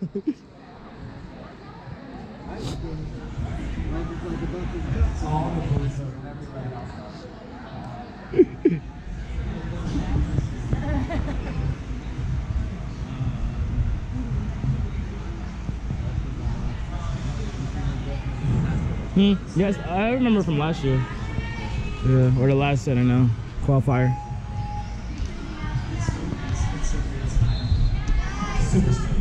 Yes, I remember from last year. Yeah, or the last, I don't know, qualifier. Super speed.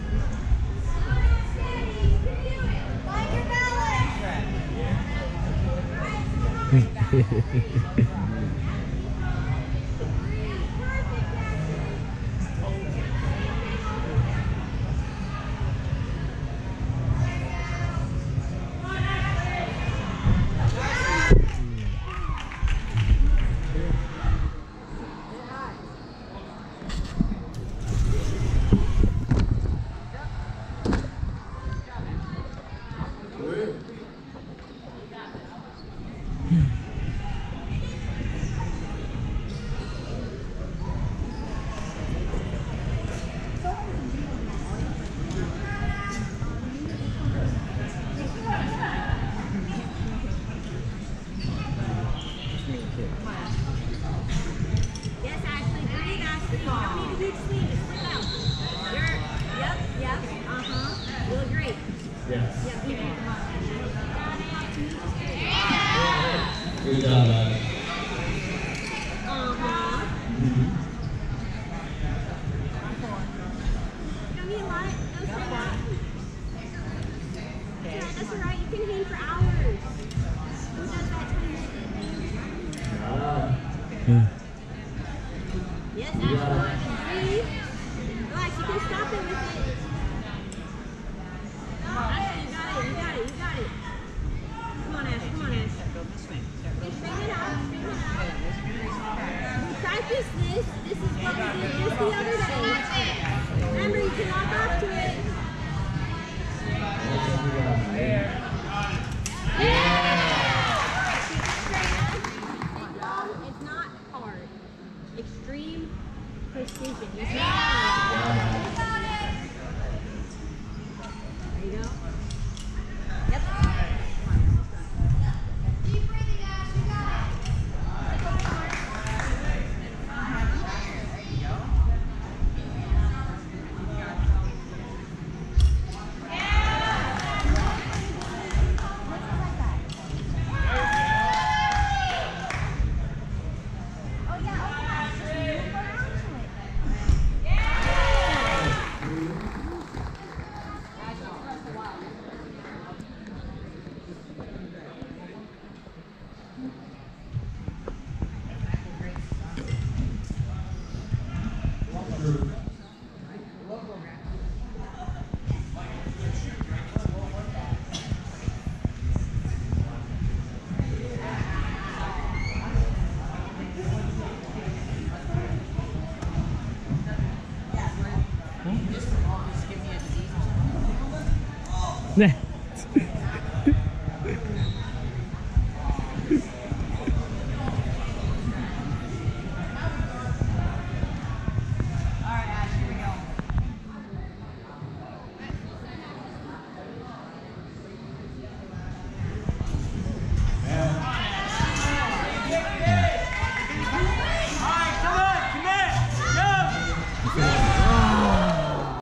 Good job, man. That's alright, you can hang for hours. Who does that 20 minutes? Yes, Ashley. Breathe. Relax, you can stop it with it. Ashley, you got it, you got it, you got it. Come on, Ash, come on, Ash. Straighten it out, straighten it out. We practice this. This is what we did just the other day. Remember, you can lock off to it. It's not hard. Extreme precision. It's not hard. There you go. Yep. Keep breathing, Ash. You got it. Yeah.